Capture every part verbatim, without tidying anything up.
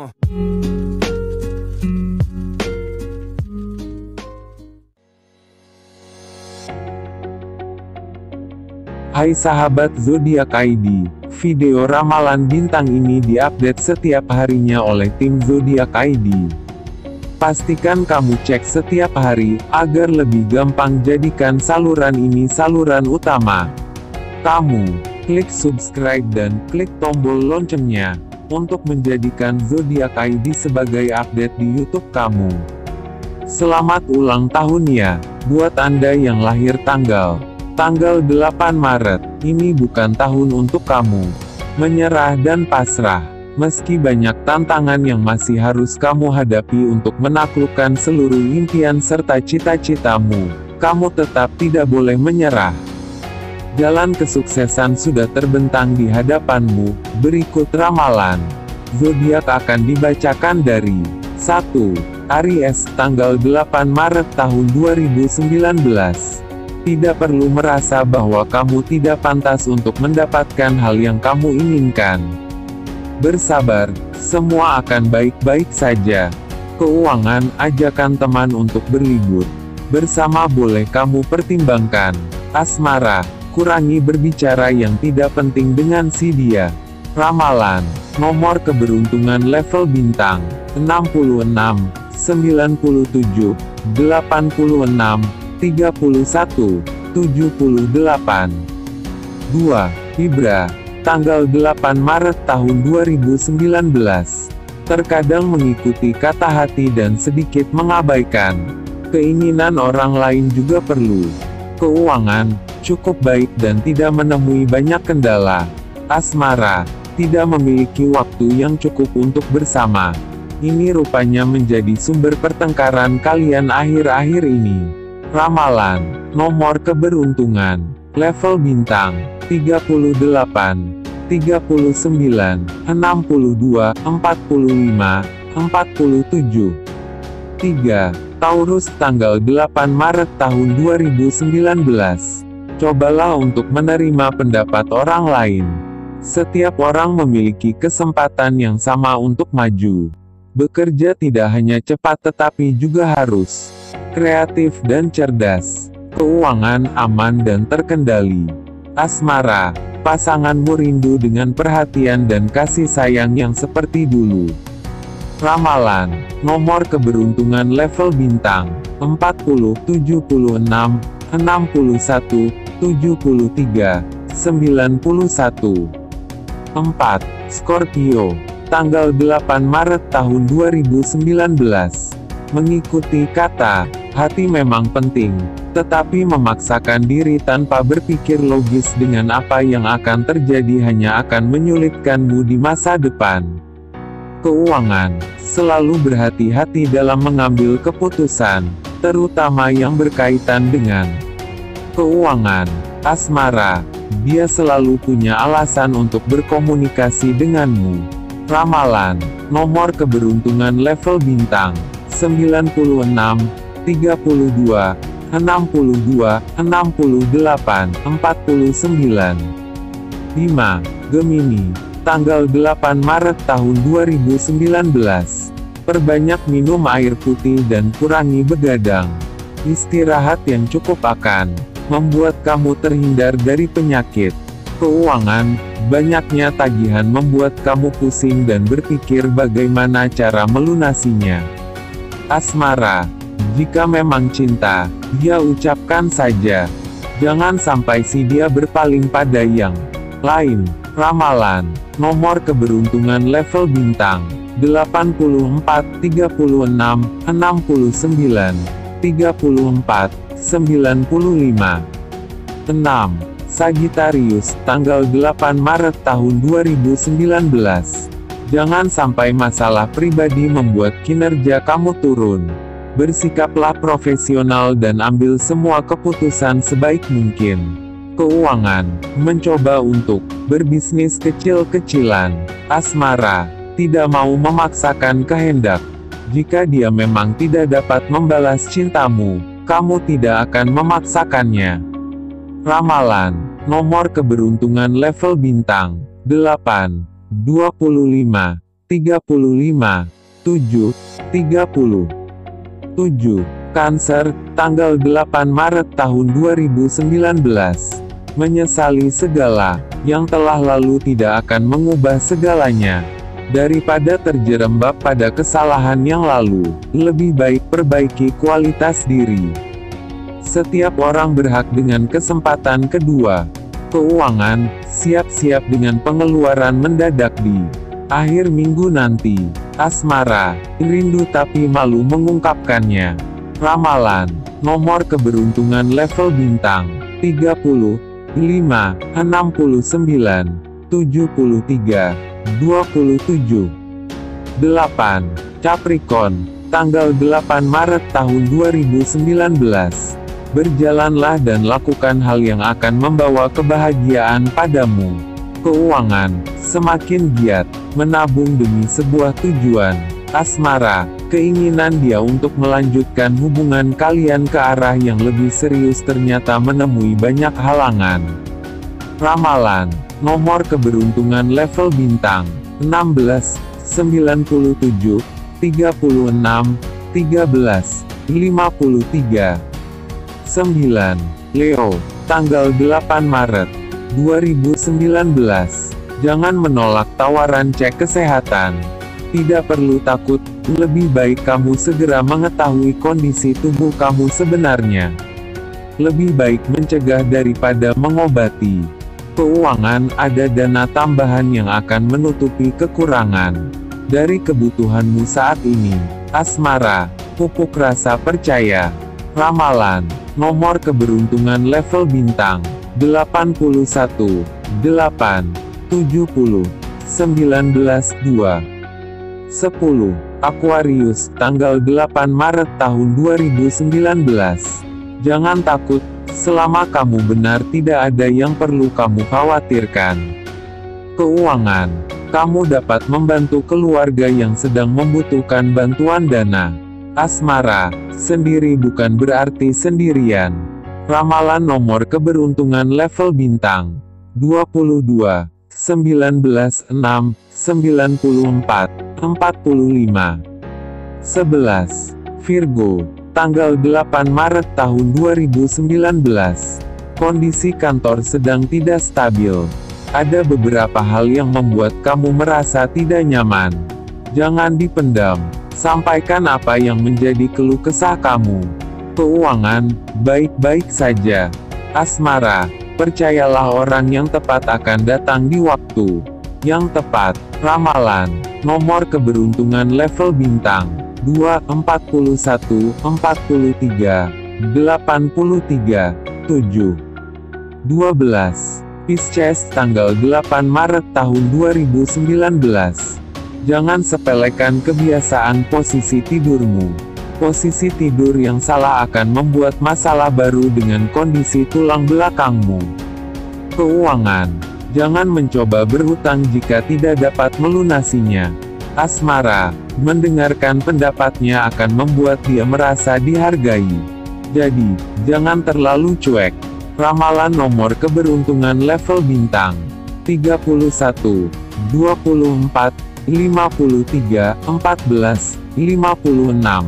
Hai sahabat zodiak I D, video ramalan bintang ini diupdate setiap harinya oleh tim zodiak I D. Pastikan kamu cek setiap hari, agar lebih gampang jadikan saluran ini saluran utama. Kamu, klik subscribe dan klik tombol loncengnya, untuk menjadikan zodiak I D sebagai update di YouTube kamu. Selamat ulang tahun ya, buat Anda yang lahir tanggal, tanggal delapan Maret, ini bukan tahun untuk kamu menyerah dan pasrah. Meski banyak tantangan yang masih harus kamu hadapi untuk menaklukkan seluruh impian serta cita-citamu, kamu tetap tidak boleh menyerah. Jalan kesuksesan sudah terbentang di hadapanmu. Berikut ramalan zodiak akan dibacakan dari satu. Aries, tanggal delapan Maret tahun dua ribu sembilan belas. Tidak perlu merasa bahwa kamu tidak pantas untuk mendapatkan hal yang kamu inginkan. Bersabar, semua akan baik-baik saja. Keuangan, ajakan teman untuk berlibur bersama boleh kamu pertimbangkan. Asmara, kurangi berbicara yang tidak penting dengan si dia. Ramalan, nomor keberuntungan level bintang, enam puluh enam, sembilan puluh tujuh, delapan puluh enam, tiga puluh satu, tujuh puluh delapan. dua. Libra, tanggal delapan Maret tahun dua ribu sembilan belas. Terkadang mengikuti kata hati dan sedikit mengabaikan keinginan orang lain juga perlu. Keuangan, cukup baik dan tidak menemui banyak kendala. Asmara, tidak memiliki waktu yang cukup untuk bersama. Ini rupanya menjadi sumber pertengkaran kalian akhir-akhir ini. Ramalan, nomor keberuntungan, level bintang, tiga puluh delapan, tiga puluh sembilan, enam puluh dua, empat puluh lima, empat puluh tujuh. tiga. Taurus, tanggal delapan Maret tahun dua ribu sembilan belas. Cobalah untuk menerima pendapat orang lain. Setiap orang memiliki kesempatan yang sama untuk maju. Bekerja tidak hanya cepat tetapi juga harus kreatif dan cerdas. Keuangan, aman dan terkendali. Asmara, pasanganmu rindu dengan perhatian dan kasih sayang yang seperti dulu. Ramalan, nomor keberuntungan level bintang, empat puluh, tujuh puluh enam, enam puluh satu, tujuh puluh tiga, sembilan puluh satu. empat. Scorpio, tanggal delapan Maret tahun dua ribu sembilan belas. Mengikuti kata hati memang penting, tetapi memaksakan diri tanpa berpikir logis dengan apa yang akan terjadi hanya akan menyulitkanmu di masa depan. Keuangan, selalu berhati-hati dalam mengambil keputusan, terutama yang berkaitan dengan keuangan. Asmara, dia selalu punya alasan untuk berkomunikasi denganmu. Ramalan, nomor keberuntungan level bintang, sembilan puluh enam, tiga puluh dua, enam puluh dua, enam puluh delapan, empat puluh sembilan. lima. Gemini, tanggal delapan Maret tahun dua ribu sembilan belas. Perbanyak minum air putih dan kurangi begadang. Istirahat yang cukup akan membuat kamu terhindar dari penyakit. Keuangan, banyaknya tagihan membuat kamu pusing dan berpikir bagaimana cara melunasinya. Asmara, jika memang cinta, dia ucapkan saja. Jangan sampai si dia berpaling pada yang lain. Ramalan, nomor keberuntungan level bintang, delapan puluh empat, tiga puluh enam, enam puluh sembilan, tiga puluh empat, sembilan puluh lima. enam. Sagittarius, tanggal delapan Maret tahun dua ribu sembilan belas. Jangan sampai masalah pribadi membuat kinerja kamu turun. Bersikaplah profesional dan ambil semua keputusan sebaik mungkin. Keuangan, mencoba untuk berbisnis kecil-kecilan. Asmara, tidak mau memaksakan kehendak. Jika dia memang tidak dapat membalas cintamu, kamu tidak akan memaksakannya. Ramalan, nomor keberuntungan level bintang, delapan, dua puluh lima, tiga puluh lima, tujuh, tiga puluh. tujuh. Cancer, tanggal delapan Maret tahun dua ribu sembilan belas. Menyesali segala yang telah lalu tidak akan mengubah segalanya. Daripada terjerembab pada kesalahan yang lalu, lebih baik perbaiki kualitas diri. Setiap orang berhak dengan kesempatan kedua. Keuangan, siap-siap dengan pengeluaran mendadak di akhir minggu nanti. Asmara, rindu tapi malu mengungkapkannya. Ramalan, nomor keberuntungan level bintang, tiga puluh, lima, enam puluh sembilan, tujuh puluh tiga, dua puluh tujuh. delapan. Capricorn, tanggal delapan Maret tahun dua ribu sembilan belas. Berjalanlah dan lakukan hal yang akan membawa kebahagiaan padamu. Keuangan, semakin giat, menabung demi sebuah tujuan. Asmara, keinginan dia untuk melanjutkan hubungan kalian ke arah yang lebih serius ternyata menemui banyak halangan. Ramalan, nomor keberuntungan level bintang, enam belas, sembilan puluh tujuh, tiga puluh enam, tiga belas, lima puluh tiga. sembilan. Leo, tanggal delapan Maret dua ribu sembilan belas. Jangan menolak tawaran cek kesehatan. Tidak perlu takut, lebih baik kamu segera mengetahui kondisi tubuh kamu sebenarnya. Lebih baik mencegah daripada mengobati. Keuangan, ada dana tambahan yang akan menutupi kekurangan dari kebutuhanmu saat ini. Asmara, pupuk rasa percaya. Ramalan, nomor keberuntungan level bintang, delapan puluh satu, delapan, tujuh puluh, sembilan belas, dua. sepuluh. Aquarius, tanggal delapan Maret tahun dua ribu sembilan belas. Jangan takut, selama kamu benar tidak ada yang perlu kamu khawatirkan. Keuangan, kamu dapat membantu keluarga yang sedang membutuhkan bantuan dana. Asmara, sendiri bukan berarti sendirian. Ramalan nomor keberuntungan level bintang, dua puluh dua, sembilan belas, enam, sembilan puluh empat, empat puluh lima. sebelas. Virgo, tanggal delapan Maret tahun dua ribu sembilan belas. Kondisi kantor sedang tidak stabil. Ada beberapa hal yang membuat kamu merasa tidak nyaman. Jangan dipendam. Sampaikan apa yang menjadi keluh kesah kamu. Keuangan, baik-baik saja. Asmara, percayalah orang yang tepat akan datang di waktu yang tepat. Ramalan, nomor keberuntungan level bintang, dua, empat puluh satu, empat puluh tiga, delapan puluh tiga, tujuh. dua belas. Pisces, tanggal delapan Maret tahun dua ribu sembilan belas. Jangan sepelekan kebiasaan posisi tidurmu. Posisi tidur yang salah akan membuat masalah baru dengan kondisi tulang belakangmu. Keuangan, jangan mencoba berhutang jika tidak dapat melunasinya. Asmara, mendengarkan pendapatnya akan membuat dia merasa dihargai. Jadi, jangan terlalu cuek. Ramalan nomor keberuntungan level bintang, tiga puluh satu, dua puluh empat, lima puluh tiga, empat belas, lima puluh enam.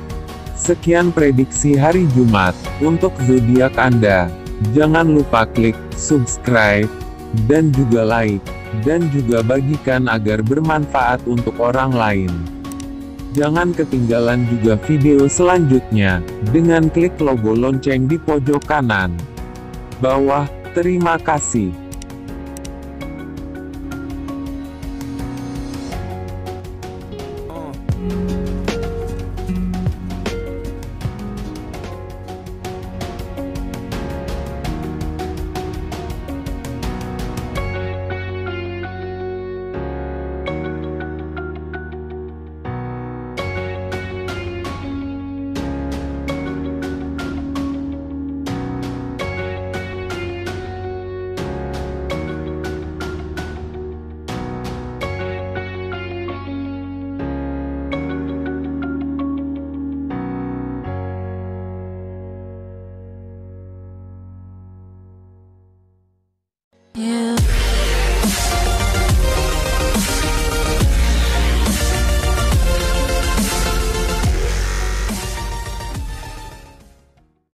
Sekian prediksi hari Jumat untuk zodiak Anda. Jangan lupa klik subscribe dan juga like, dan juga bagikan agar bermanfaat untuk orang lain. Jangan ketinggalan juga video selanjutnya dengan klik logo lonceng di pojok kanan bawah. Terima kasih.